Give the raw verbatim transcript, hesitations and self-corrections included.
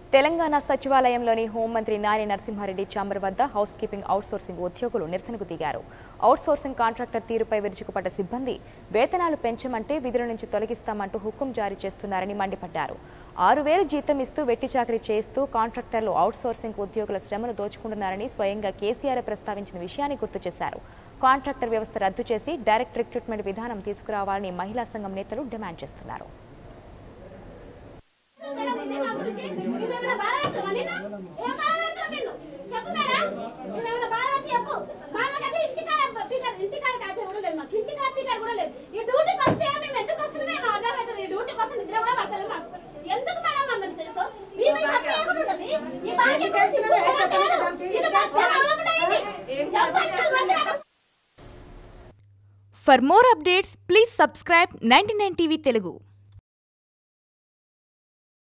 తెలంగాణ సచివాలయంలోని హోంమంత్రి నాని నరసింహారెడ్డి ఛాంబర్ వద్ద హౌస్ కీపింగ్ అవుట్సోర్సింగ్ ఉద్యోగులు నిరసనకు దిగారు. అవుట్సోర్సింగ్ కాంట్రాక్టర్ తీరుపై విరుచుకుపడ్డ సిబ్బంది వేతనాలు పెంచమంటే విధుల నుంచి తొలగిస్తామంటూ హుకుం జారీ చేస్తున్నారని మండిపడ్డారు. ఆరు వేలు జీతం ఇస్తూ వెట్టి చాకరీ చేస్తూ కాంట్రాక్టర్లు అవుట్సోర్సింగ్ ఉద్యోగుల శ్రమను దోచుకుంటున్నారని స్వయంగా కేసీఆర్ ప్రస్తావించిన విషయాన్ని గుర్తు చేశారు. కాంట్రాక్టర్ వ్యవస్థ రద్దు చేసి డైరెక్ట్ రిక్రూట్మెంట్ విధానం తీసుకురావాలని మహిళా సంఘం నేతలు డిమాండ్ చేస్తున్నారు. For more updates, please subscribe ninety-nine T V Telugu.